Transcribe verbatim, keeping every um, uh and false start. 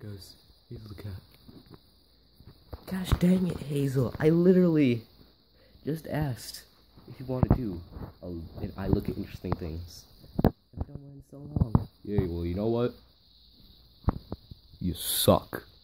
goes, Hazel the cat. Gosh dang it, Hazel. I literally just asked if you want to do a, an I look at interesting things. I've done one so long. Yeah, well, you know what? You suck.